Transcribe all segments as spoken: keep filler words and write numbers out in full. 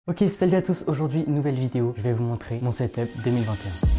Ok, salut à tous, aujourd'hui nouvelle vidéo, je vais vous montrer mon setup deux mille vingt et un.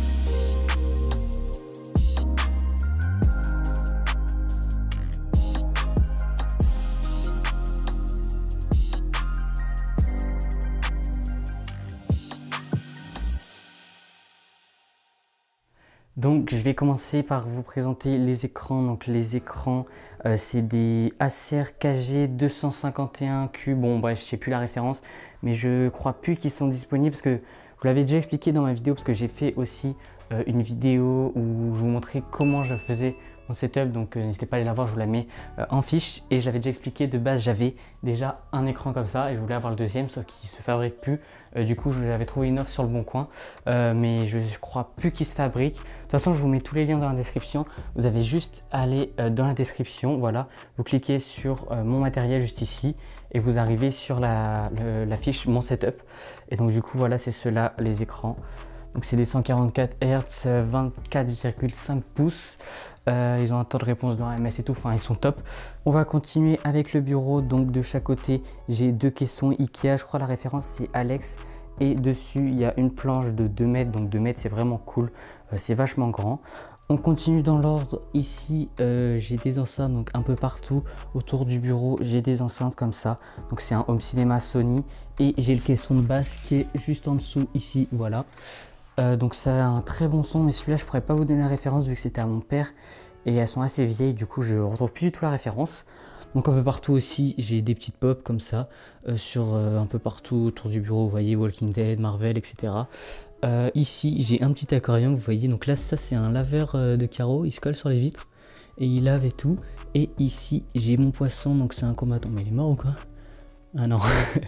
Donc je vais commencer par vous présenter les écrans. Donc les écrans euh, c'est des Acer K G deux cent cinquante et un Q. Bon bref, je sais plus la référence, mais je crois plus qu'ils sont disponibles parce que je vous l'avais déjà expliqué dans ma vidéo, parce que j'ai fait aussi euh, une vidéo où je vous montrais comment je faisais mon setup. Donc euh, n'hésitez pas à aller la voir, je vous la mets euh, en fiche. Et je l'avais déjà expliqué, de base j'avais déjà un écran comme ça et je voulais avoir le deuxième, sauf qu'il se fabrique plus. Euh, du coup j'avais trouvé une offre sur le bon coin, euh, mais je crois plus qu'il se fabrique. De toute façon je vous mets tous les liens dans la description. Vous avez juste à aller euh, dans la description, voilà, vous cliquez sur euh, mon matériel juste ici et vous arrivez sur la, le, la fiche mon setup. Et donc du coup voilà, c'est ceux-là les écrans. Donc c'est des cent quarante-quatre hertz, vingt-quatre virgule cinq pouces. Euh, ils ont un temps de réponse de un M S et tout, enfin ils sont top. On va continuer avec le bureau. Donc de chaque côté, j'ai deux caissons Ikea. Je crois la référence c'est Alex. Et dessus, il y a une planche de deux mètres. Donc deux mètres, c'est vraiment cool. Euh, c'est vachement grand. On continue dans l'ordre. Ici, euh, j'ai des enceintes donc un peu partout autour du bureau. J'ai des enceintes comme ça. Donc c'est un home cinéma Sony. Et j'ai le caisson de basse qui est juste en dessous ici. Voilà. Euh, donc ça a un très bon son, mais celui-là je pourrais pas vous donner la référence vu que c'était à mon père et elles sont assez vieilles, du coup je retrouve plus du tout la référence. Donc un peu partout aussi j'ai des petites pop comme ça euh, sur euh, un peu partout autour du bureau, vous voyez Walking Dead, Marvel, et cetera. Euh, ici j'ai un petit aquarium, vous voyez, donc là ça c'est un laveur euh, de carreaux, il se colle sur les vitres et il lave et tout. Et ici j'ai mon poisson, donc c'est un combattant, mais il est mort ou quoi? Ah non,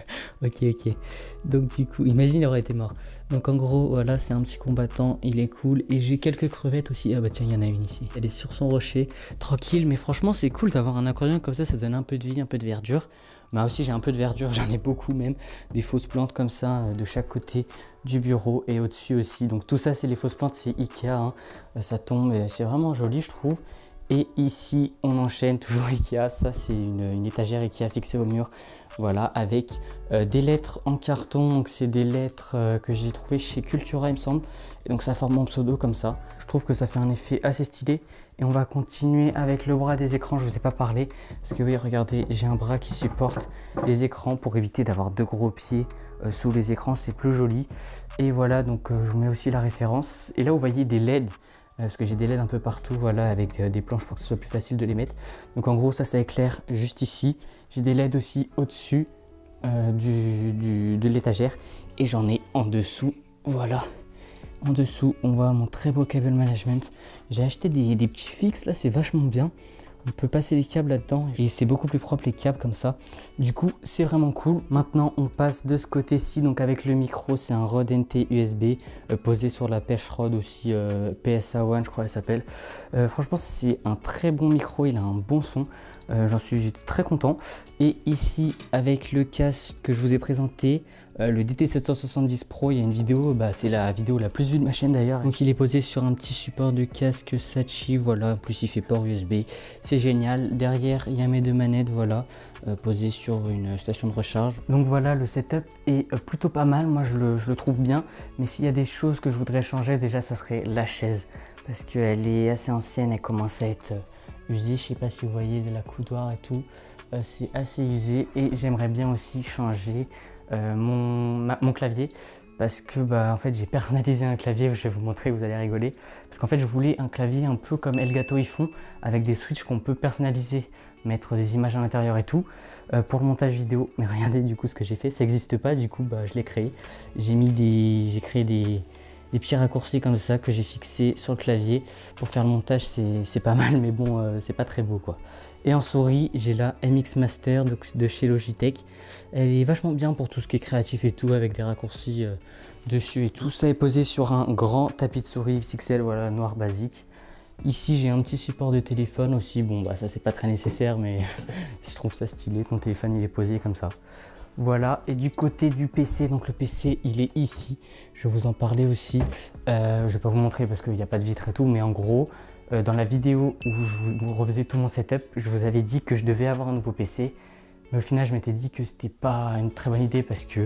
ok ok, donc du coup, imagine il aurait été mort. Donc en gros, voilà, c'est un petit combattant, il est cool. Et j'ai quelques crevettes aussi, ah bah tiens, il y en a une ici. Elle est sur son rocher, tranquille, mais franchement c'est cool d'avoir un aquarium comme ça, ça donne un peu de vie, un peu de verdure. Moi aussi j'ai un peu de verdure, j'en ai beaucoup même, des fausses plantes comme ça, euh, de chaque côté du bureau et au-dessus aussi. Donc tout ça c'est les fausses plantes, c'est Ikea, hein. Ça tombe, c'est vraiment joli je trouve. Et ici, on enchaîne toujours Ikea. Ça, c'est une, une étagère Ikea fixée au mur. Voilà, avec euh, des lettres en carton. Donc, c'est des lettres euh, que j'ai trouvées chez Cultura, il me semble. Et donc, ça forme mon pseudo comme ça. Je trouve que ça fait un effet assez stylé. Et on va continuer avec le bras des écrans. Je ne vous ai pas parlé. Parce que oui, regardez, j'ai un bras qui supporte les écrans pour éviter d'avoir deux gros pieds euh, sous les écrans. C'est plus joli. Et voilà, donc euh, je vous mets aussi la référence. Et là, vous voyez des L E D. Parce que j'ai des L E D un peu partout, voilà, avec des, des planches pour que ce soit plus facile de les mettre. Donc en gros ça, ça éclaire juste ici. J'ai des L E D aussi au-dessus euh, du, du, de l'étagère. Et j'en ai en dessous, voilà. En dessous, on voit mon très beau cable management. J'ai acheté des, des petits fixes, là c'est vachement bien. On peut passer les câbles là-dedans et c'est beaucoup plus propre les câbles comme ça. Du coup, c'est vraiment cool. Maintenant, on passe de ce côté-ci. Donc avec le micro, c'est un Rode N T U S B euh, posé sur la pêche Rode aussi, euh, P S A un, je crois elle s'appelle. Euh, franchement, c'est un très bon micro. Il a un bon son. Euh, J'en suis très content. Et ici, avec le casque que je vous ai présenté, euh, le D T sept cent soixante-dix Pro, il y a une vidéo, bah, c'est la vidéo la plus vue de ma chaîne d'ailleurs. Donc il est posé sur un petit support de casque Sachi, voilà, en plus il fait port U S B. C'est génial. Derrière, il y a mes deux manettes, voilà, euh, posées sur une station de recharge. Donc voilà, le setup est euh, plutôt pas mal. Moi, je le, je le trouve bien. Mais s'il y a des choses que je voudrais changer, déjà, ça serait la chaise. Parce qu'elle est assez ancienne, elle commence à être euh, usée. Je sais pas si vous voyez, de la coudoir et tout. Euh, c'est assez usé. Et j'aimerais bien aussi changer euh, mon, ma, mon clavier. Parce que bah en fait j'ai personnalisé un clavier, je vais vous montrer, vous allez rigoler. Parce qu'en fait je voulais un clavier un peu comme Elgato ils font, avec des switches qu'on peut personnaliser, mettre des images à l'intérieur et tout, euh, pour le montage vidéo. Mais regardez du coup ce que j'ai fait, ça n'existe pas, du coup bah je l'ai créé. J'ai mis des. J'ai créé des, des petits raccourcis comme ça que j'ai fixés sur le clavier. Pour faire le montage c'est pas mal, mais bon euh, c'est pas très beau quoi. Et en souris, j'ai la M X Master de, de chez Logitech. Elle est vachement bien pour tout ce qui est créatif et tout, avec des raccourcis euh, dessus et tout. Tout ça est posé sur un grand tapis de souris X X L, voilà, noir basique. Ici, j'ai un petit support de téléphone aussi. Bon, bah ça, c'est pas très nécessaire, mais je trouve ça stylé. Ton téléphone, il est posé comme ça. Voilà, et du côté du P C, donc le P C, il est ici. Je vais vous en parler aussi. Euh, je vais pas vous montrer parce qu'il n'y a pas de vitre et tout, mais en gros... Dans la vidéo où je vous refaisais tout mon setup, je vous avais dit que je devais avoir un nouveau P C. Mais au final, je m'étais dit que c'était pas une très bonne idée parce que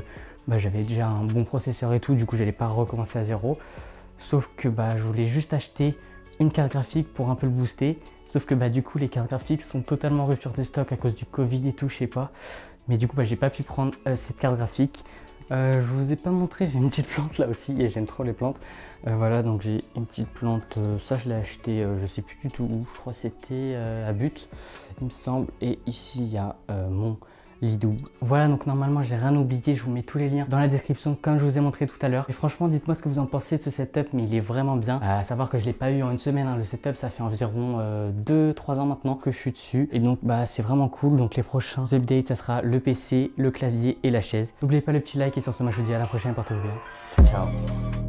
bah, j'avais déjà un bon processeur et tout, du coup j'allais pas recommencer à zéro. Sauf que bah, je voulais juste acheter une carte graphique pour un peu le booster. Sauf que bah, du coup les cartes graphiques sont totalement en rupture de stock à cause du Covid et tout, je sais pas. Mais du coup bah, j'ai pas pu prendre euh, cette carte graphique. Euh, je vous ai pas montré, j'ai une petite plante là aussi et j'aime trop les plantes. Euh, voilà, donc j'ai une petite plante, euh, ça je l'ai acheté, euh, je sais plus du tout où, je crois que c'était euh, à But, il me semble. Et ici il y a euh, mon lit double. Voilà, donc normalement j'ai rien oublié, je vous mets tous les liens dans la description comme je vous ai montré tout à l'heure. Et franchement dites-moi ce que vous en pensez de ce setup, mais il est vraiment bien. À savoir que je l'ai pas eu en une semaine, hein. Le setup ça fait environ euh, deux trois ans maintenant que je suis dessus. Et donc bah c'est vraiment cool, donc les prochains updates ça sera le P C, le clavier et la chaise. N'oubliez pas le petit like et sur ce moi je vous dis à la prochaine, portez-vous bien. Ciao.